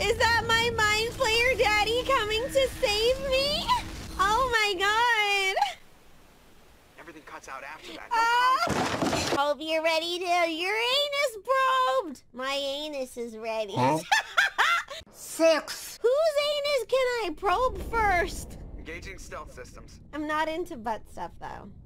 Is that my mind flayer daddy coming to save me? Oh my god. Everything cuts out after that. No Hope you're ready to your anus probed. My anus is ready. Huh? 6. Whose anus can I probe first? Engaging stealth systems. I'm not into butt stuff though.